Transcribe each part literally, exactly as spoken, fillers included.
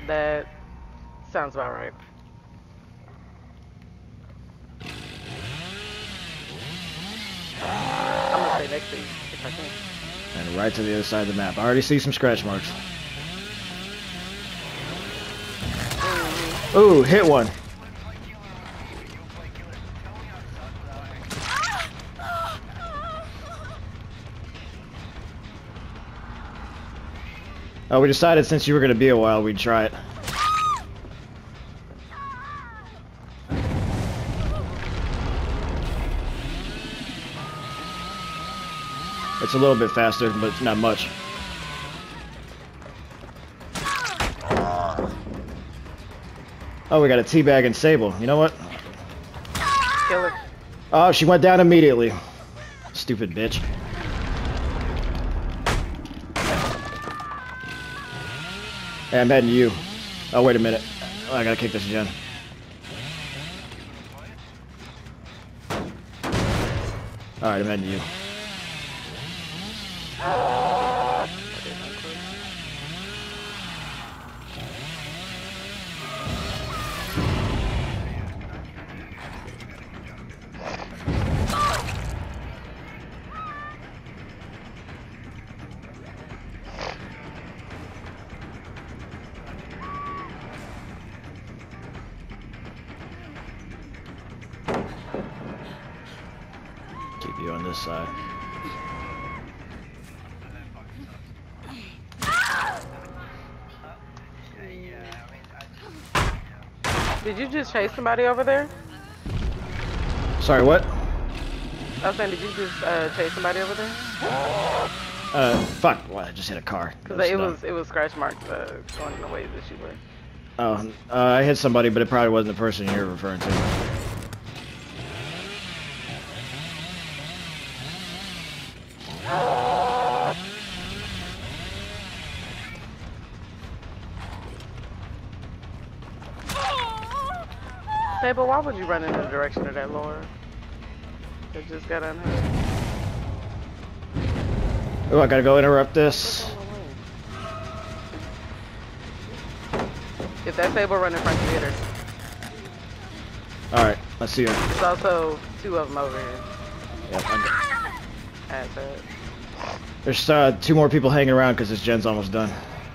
That sounds about right. I'm gonna stay next to you if I can. And right to the other side of the map. I already see some scratch marks. Mm-hmm. Ooh, hit one. Oh, we decided since you were going to be a while, we'd try it. It's a little bit faster, but not much. Oh, we got a teabag and Sable. You know what? Kill her. Oh, she went down immediately. Stupid bitch. Hey, I'm heading to you. Oh, wait a minute. Oh, I gotta kick this gen. Alright, I'm heading to you. Keep you on this side. Did you just chase somebody over there? Sorry, what? I was saying, did you just uh, chase somebody over there? Uh, fuck. Well, I just hit a car. Because it was it was scratch marks uh, going in the way that you were. Oh, uh, I hit somebody, but it probably wasn't the person you're referring to. Hey, but why would you run in the direction of that Laura that just got unhurt? Oh, I gotta go interrupt this. If that Sable run in front, you hit her. Alright, let's see her. There's also two of them over here. Yep, I'm That's it. There's uh, two more people hanging around because this gen's almost done.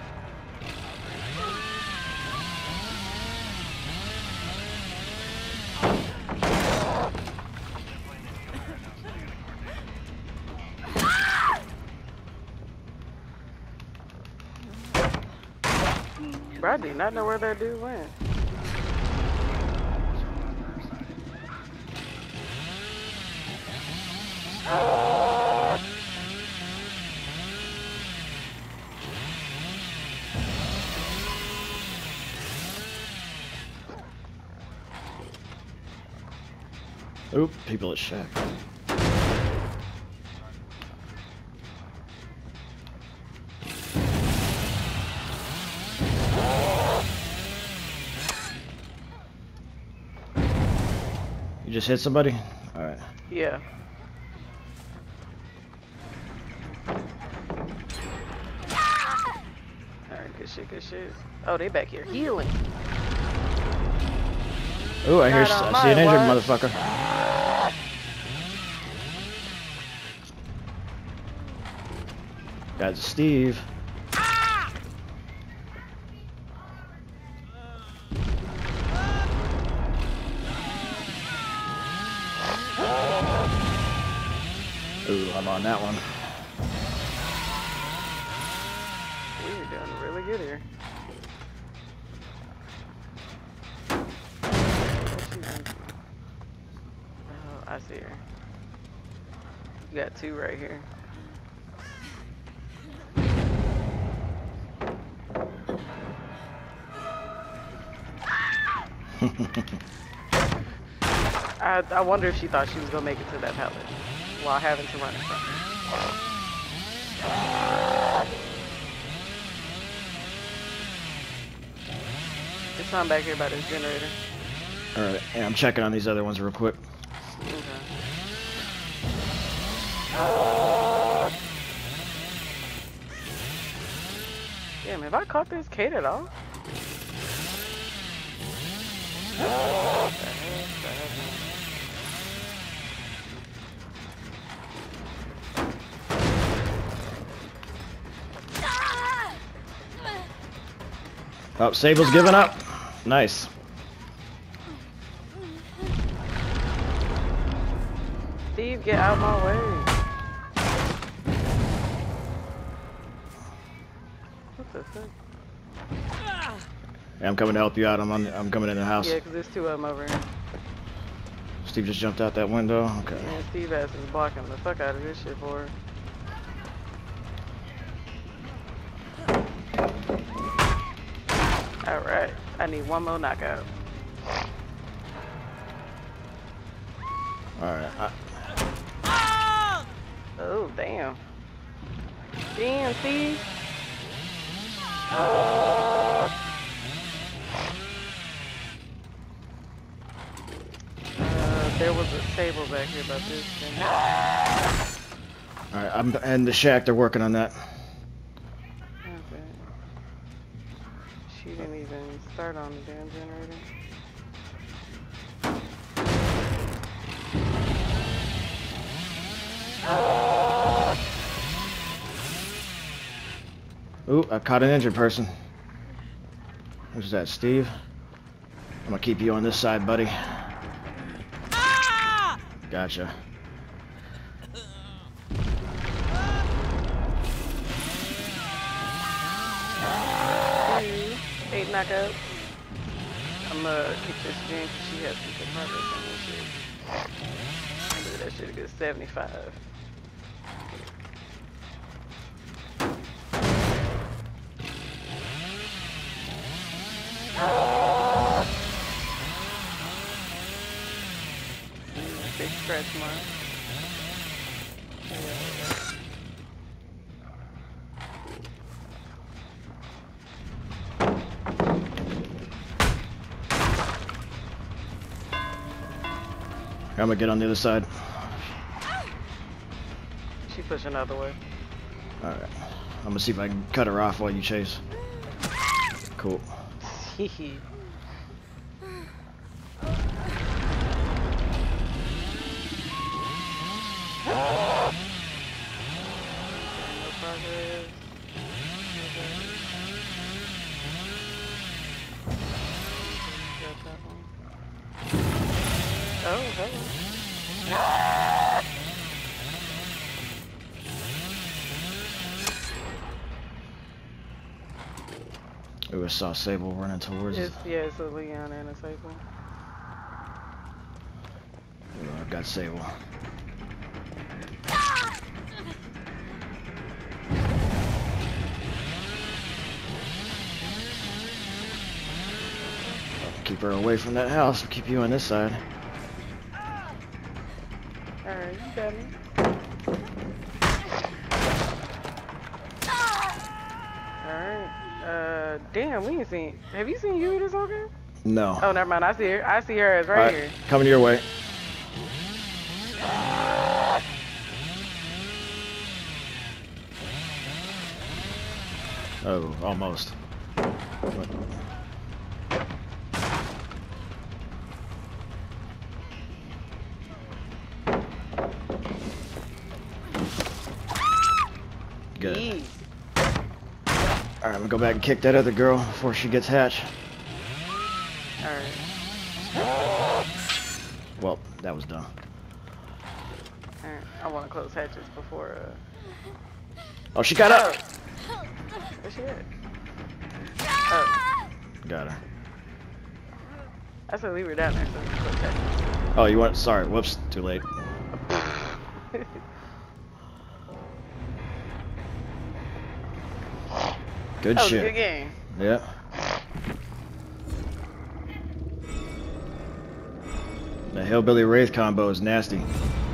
Bro, I do not know where that dude went. Oop, people at Shack. You just hit somebody? Alright. Yeah. Alright, good shit, good shit. Oh, they back here healing. Ooh, I hear, Not on I see an my injured watch. motherfucker. Got Steve. Ooh, I'm on that one. We're doing really good here. Oh, I see her. You got two right here. I, I wonder if she thought she was gonna make it to that pallet while having to run in front of her. There's something back here by this generator. Alright, yeah, I'm checking on these other ones real quick. Okay. Damn, have I caught this Kate at all? Oh, Sable's giving up. Nice. Steve, get out of my way. What the fuck? Yeah, I'm coming to help you out. I'm on. I'm coming in the house. Yeah, because there's two of them over here. Steve just jumped out that window. Okay. Man, Steve ass is blocking the fuck out of this shit for her. Alright, I need one more knockout. Alright. I... Oh, damn. Damn, Steve. Uh, there was a table back here about this thing. Alright, I'm and the shack. They're working on that. Okay. She didn't even start on the damn generator. Ooh, I caught an injured person. Who's that, Steve? I'm gonna keep you on this side, buddy. Gotcha. Eight knockouts. I'm gonna kick this game because she has some good progress on this shit. Look at that shit, a good seventy-five. Big stretch mark. I'm gonna get on the other side. She pushing the other way. Alright. I'm gonna see if I can cut her off while you chase. Cool. Hehe. No progress. Got that one. Oh, hello. Ooh, I saw Sable running towards us. It's, yeah, it's a Leon and a Sable. Ooh, I've got Sable. Keep her away from that house. I'll keep you on this side. Alright, you got me. Alright. Uh, damn, we ain't seen. Have you seen you this whole game? No. Oh, never mind. I see her. I see her as right, All right, here. coming your way. Oh, almost. What? Good. Jeez. Alright, I'm gonna go back and kick that other girl before she gets hatched. Alright. Well, that was dumb. Alright. I want to close hatches before. Uh... Oh, she got up! Where's she at? Oh. Got her. I said we were down there, so we can close hatches. Oh, you want? Sorry, whoops, too late. Good that was shit. a good game. Yeah. The Hillbilly Wraith combo is nasty.